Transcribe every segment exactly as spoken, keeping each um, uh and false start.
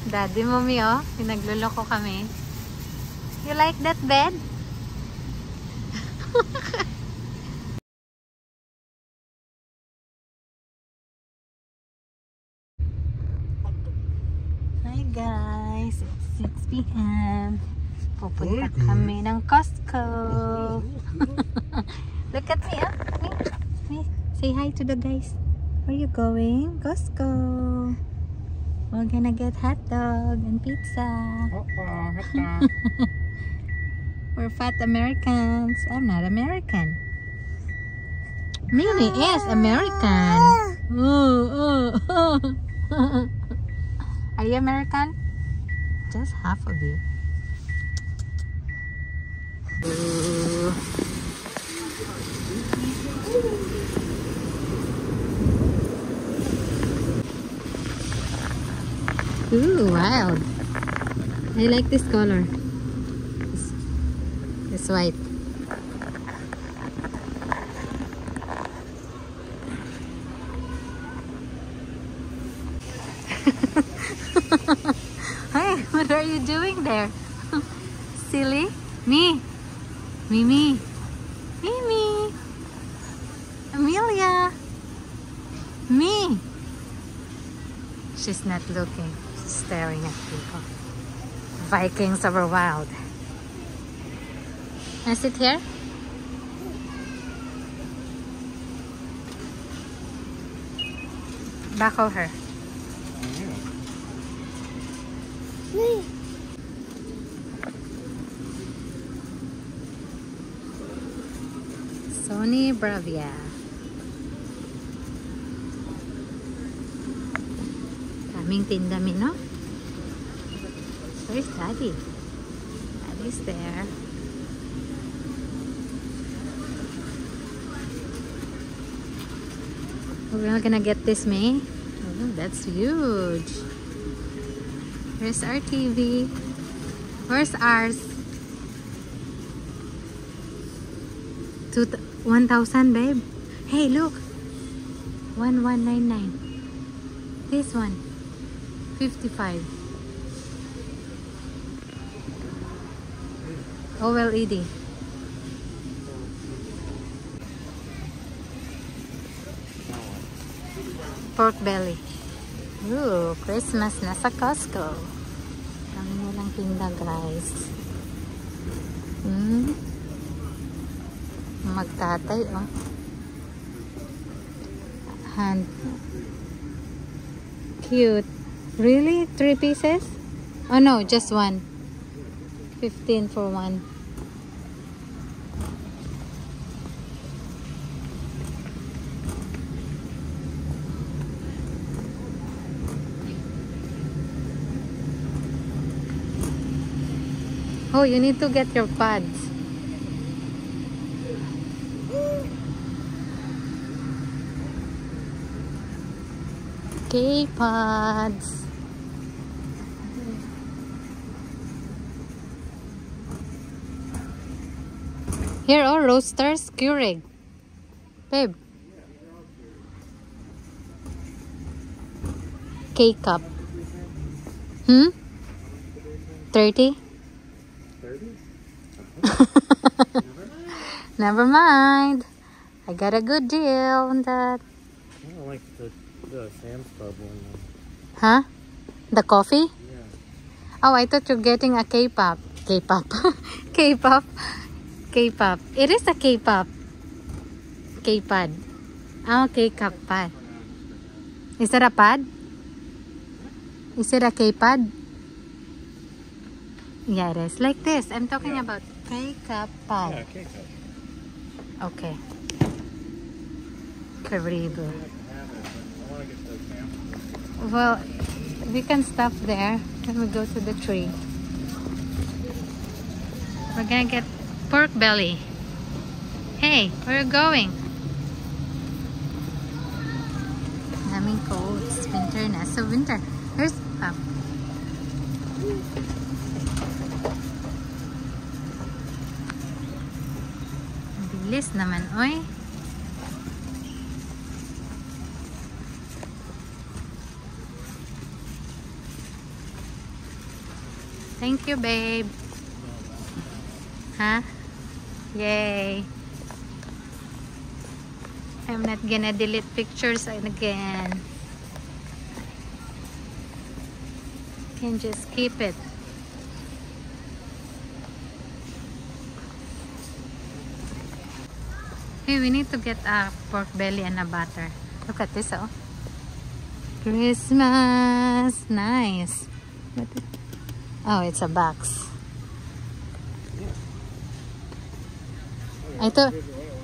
Daddy, mommy, oh. Pinagluloko kami. You like that bed? Hi guys, it's six p m Pupunta kami ng Costco. Look at me, ah. Me, me. Say hi to the guys. Where are you going? Costco. We're gonna get hot dog and pizza. Oh, uh, hot dog. We're fat Americans. I'm not American. Mimi is American. Oh, oh, oh. Are you American? Just half of you. Ooh. Ooh, wild. I like this color. It's, it's white. Hey, what are you doing there? Silly? Me? Mimi? Mimi? Amelia? Me? She's not looking. She's staring at people. Vikings of our wild. Can I sit here? Back of her. Sony Bravia. Daming tinda, no? Where's Daddy? Daddy's there. We're not gonna get this, May. Oh, that's huge. Where's our T V? Where's ours? Two, one thousand, babe. Hey, look. One one nine nine. This one. Fifty-five. O L E D. Pork belly. Ooh, Christmas na sa Costco. Kami nilang tinda, guys. Hmm. Magtatay, oh. Hand. Cute. Really? Three pieces? Oh no, just one. Fifteen for one. Oh, you need to get your pads. K-pods. Here, oh, roasters, Keurig. Babe. K-cup. Hmm? thirty? thirty? Never mind. I got a good deal on that. I don't like the, the Sam's Club one. Huh? The coffee? Yeah. Oh, I thought you're getting a K-pop. K-pop. K-pop. K-pop. It is a K-pop. K-pad. Oh, K-cup pad. Is it a pad? Is it a K-pad? Yeah, it is. Like this. I'm talking Yeah. about K-cup pad. Yeah, K-cup. Okay. Karibu. I want to get the Sam's. Well, we can stop there when we go to the tree. We're gonna get pork belly. Hey, where are you going? Daming coats. Winter na. So winter. Here's oh. Bilis naman, oy. Thank you, babe. Huh? Yay. I'm not gonna delete pictures again. Can just keep it. Hey, we need to get a pork belly and a butter. Look at this, oh. Christmas. Nice. What is... Oh, it's a box. I thought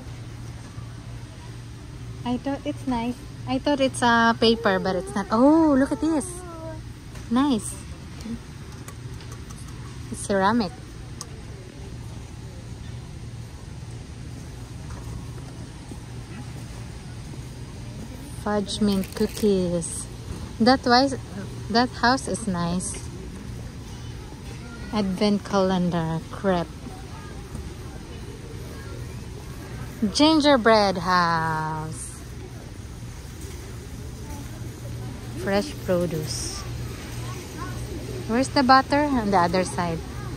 I thought it's nice. I thought it's a paper, but it's not. Oh, look at this. Nice. It's ceramic. Fudge mint cookies. That wise, that house is nice. Advent calendar, crepe. Gingerbread house. Fresh produce. Where's the butter? On the other side.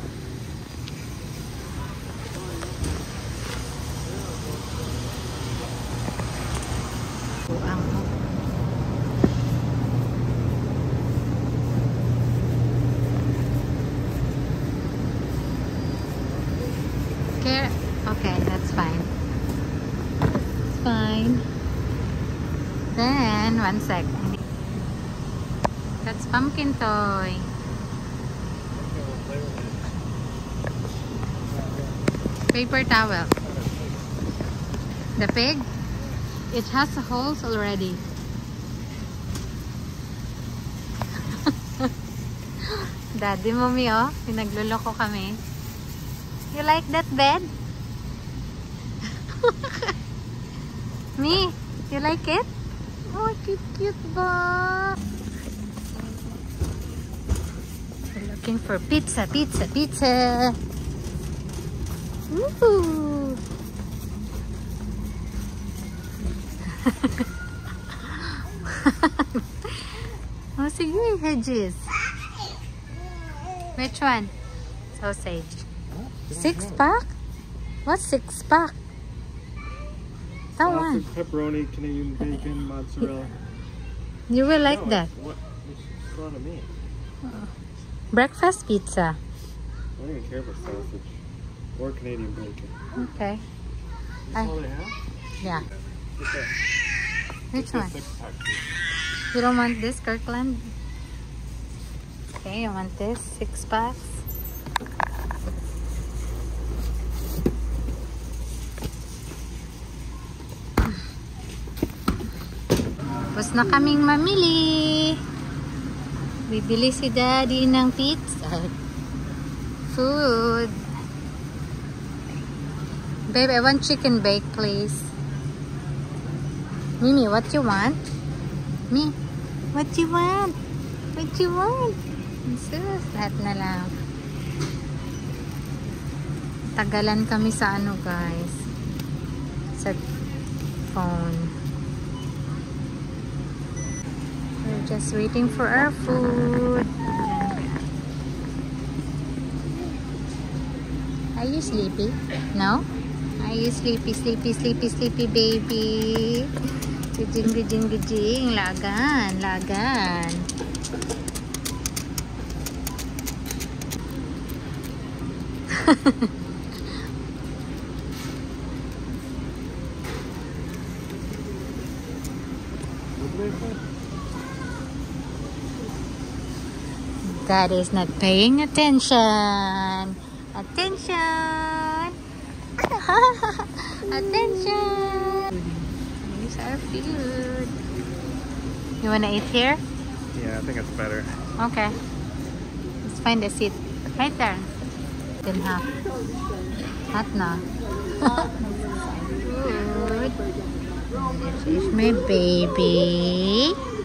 Okay, okay, that's fine. It's fine. Then, one sec. That's pumpkin toy. Paper towel. The pig? It has holes already. Daddy, mommy, oh. Pinagluloko kami. You like that bed? Me? You like it? Oh, cute, cute ba? We're looking for pizza, pizza, pizza. Woo! Oh, sige, Hedges. Which one? Sausage. Six pack? What's six pack? That one. Sausage, pepperoni, Canadian bacon, mozzarella. You will like No, that. What? It's not a me. Breakfast pizza. I don't even care for sausage or Canadian bacon. Okay. That's I- all they have? Yeah. Get that. Which Get the one? six pack, please. You don't want this, Kirkland? Okay, you want this? Six packs? Tapos na kaming mamili. Bibili si Daddy ng pizza. Food. Babe, I want chicken bake, please. Mimi, what you want? Me, what you want? What you want? Sus, lahat na lang. Tagalan kami sa ano, guys. Sa phone. We're just waiting for our food. Are you sleepy? No? Are you sleepy, sleepy, sleepy, sleepy, baby? Gujing, gujing, gujing. Lagan, lagan. That is not paying attention. Attention. Attention. Here's our food. You wanna eat here? Yeah, I think it's better. Okay. Let's find a seat. Right there. Then half. Hot na. Good. This is my baby.